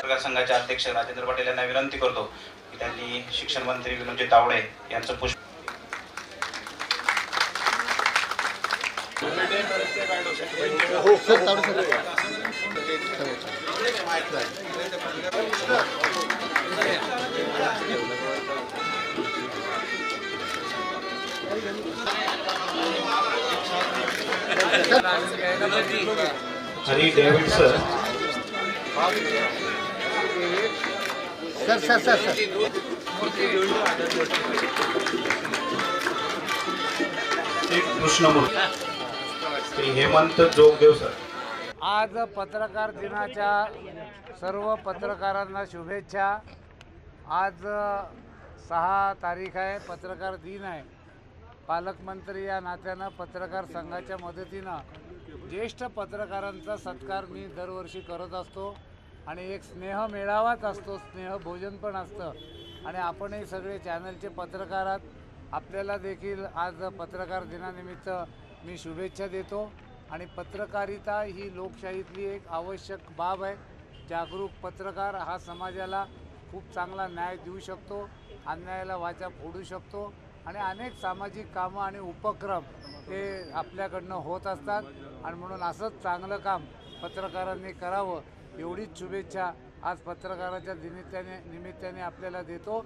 पत्रकार संघाचे अध्यक्ष राजेंद्र पाटील यांना विनंती करतो की त्यांनी शिक्षण मंत्री विनोदजी तावडे यांचं पुष्प Hari David sir Krishnamurthy Shri Hemant Jogdev sir. आज पत्रकार दिनाच्या सर्व पत्रकारांना शुभेच्छा। आज 6 तारीख आहे, पत्रकार दिन आहे। पालकमंत्री या नात्यानं पत्रकार संघाच्या मदतीनं ज्येष्ठ पत्रकारांचा सत्कार मी दरवर्षी करत असतो आणि एक स्नेह मेळावाच असतो, स्नेह भोजन पण असतं आणि आपणही सगळे चॅनलचे पत्रकार आहात। आपल्याला देखील आज पत्रकार दिनानिमित्त मी शुभेच्छा देतो आणि पत्रकारिता ही लोकशाहीतली एक आवश्यक बाब आहे। जागरूक पत्रकार हा समाजाला खूप चांगला न्याय देऊ शकतो, अन्यायाला वाचा फोडू शकतो आणि अनेक सामाजिक कामं आणि उपक्रम हे आपल्याकडनं होत असतात आणि म्हणून असंच चांगलं काम पत्रकारांनी करावं एवढीच शुभेच्छा आज पत्रकाराच्या निमित्ताने आपल्याला देतो।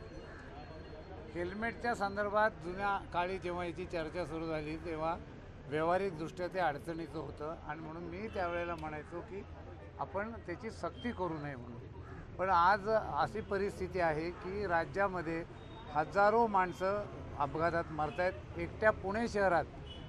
हेल्मेटच्या संदर्भात जुन्या काळी जेव्हा याची चर्चा सुरू झाली तेव्हा व्यावहारिकदृष्ट्या ते अडचणीचं होतं आणि म्हणून मी त्यावेळेला म्हणायचो की आपण त्याची सक्ती करू नये म्हणून। पण आज अशी परिस्थिती आहे की राज्यामध्ये हजारो माणसं अपघातात मरत आहेत। एकट्या पुणे शहरात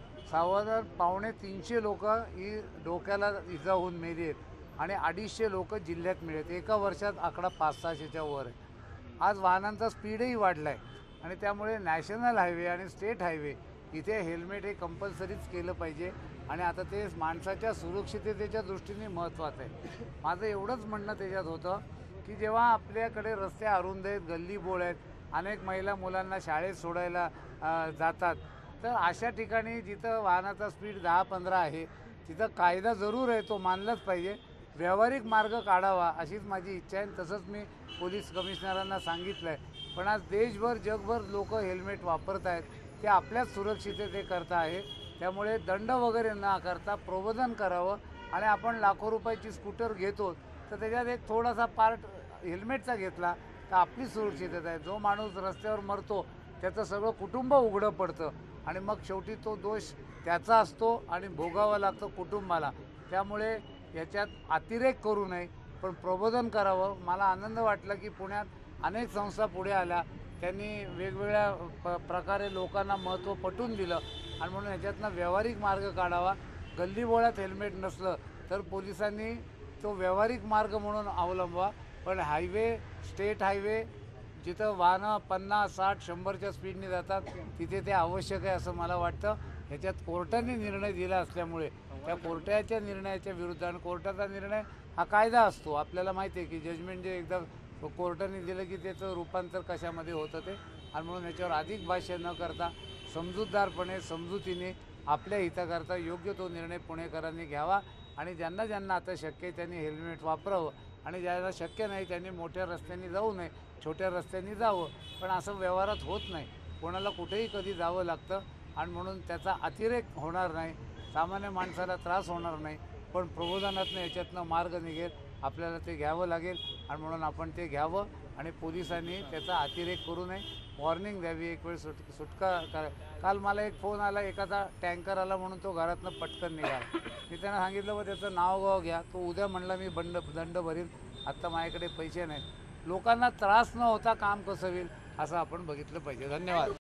साधारण 250 लोक ही डोक्याला इजा होऊन मेली आहेत आणि 250 लोक जिल्ह्यात मिळत। एका वर्षात आकडा 500-600च्या वर आहे। आज वाहनांचा स्पीडही वाढला आहे आणि त्यामुळे नॅशनल हायवे आणि स्टेट हायवे इथे हेल्मेट हे कंपल्सरीच केलं पाहिजे आणि आता ते माणसाच्या सुरक्षिततेच्या दृष्टीने महत्त्वाचं आहे। माझं एवढंच म्हणणं त्याच्यात होतं की जेव्हा आपल्याकडे रस्ते अरुंद आहेत, गल्ली बोळ आहेत, अनेक महिला मुलांना शाळेत सोडायला जातात, तर अशा ठिकाणी जिथं वाहनाचा स्पीड 10-15 आहे तिथं कायदा जरूर आहे, तो मानलाच पाहिजे। व्यावहारिक मार्ग काढावा अशीच माझी इच्छा आहे। तसंच मी पोलीस कमिशनरांना सांगितलं आहे। पण आज देशभर जगभर लोक हेल्मेट वापरत आहेत, ते आपल्याच सुरक्षिततेकरता आहे। त्यामुळे दंड वगैरे न करता प्रबोधन करावं आणि आपण लाखो रुपयाची स्कूटर घेतो तर त्याच्यात एक थोडासा पार्ट हेल्मेटचा घेतला तर आपली सुरक्षितता आहे। जो माणूस रस्त्यावर मरतो त्याचं सगळं कुटुंब उघडं पडतं आणि मग शेवटी तो दोष त्याचा असतो आणि भोगावा लागतो कुटुंबाला। त्यामुळे याच्यात अतिरेक करू नये पण प्रबोधन करावं। मला आनंद वाटला की पुण्यात अनेक संस्था पुढे आल्या, त्यांनी वेगवेगळ्या प्रकारे लोकांना महत्त्व पटवून दिलं आणि म्हणून ह्याच्यातनं व्यावहारिक मार्ग काढावा। गल्लीबोळात हेल्मेट नसलं तर पोलिसांनी तो व्यावहारिक मार्ग म्हणून अवलंबवा, पण हायवे, स्टेट हायवे जिथं वाहनं 50-60-100च्या स्पीडने जातात तिथे ते आवश्यक आहे असं मला वाटतं। ह्याच्यात कोर्टाने निर्णय दिला असल्यामुळे त्या कोर्टाच्या निर्णयाच्या विरुद्ध, आणि कोर्टाचा निर्णय हा कायदा असतो, आपल्याला माहिती आहे की जजमेंट जे एकदा कोर्टाने दिलं की त्याचं रूपांतर कशामध्ये होतं ते, आणि म्हणून याच्यावर अधिक भाष्य न करता समजूतदारपणे समजुतीने आपल्या हिताकरता योग्य तो निर्णय पुणेकरांनी घ्यावा आणि ज्यांना ज्यांना आता शक्य आहे त्यांनी हेल्मेट वापरावं आणि ज्यांना शक्य नाही त्यांनी मोठ्या रस्त्यांनी जाऊ नये, छोट्या रस्त्यांनी जावं। पण असं व्यवहारात होत नाही, कोणाला कुठेही कधी जावं लागतं आणि म्हणून त्याचा अतिरेक होणार नाही, सामान्य माणसाला त्रास होणार नाही, पण प्रबोधनातनं याच्यातनं मार्ग निघेल, आपल्याला ते घ्यावं लागेल आणि म्हणून आपण ते घ्यावं आणि पोलिसांनी त्याचा अतिरेक करू नये, वॉर्निंग द्यावी, एक वेळ सुटका करा। काल मला एक फोन आला, एखादा टँकर आला म्हणून तो घरातनं पटकन निघाला। मी त्यांना सांगितलं व त्याचं नाव घ्या, तो उद्या म्हणला मी दंड भरील, आत्ता माझ्याकडे पैसे नाहीत। लोकांना त्रास न होता काम कसं होईल असं आपण बघितलं पाहिजे। धन्यवाद।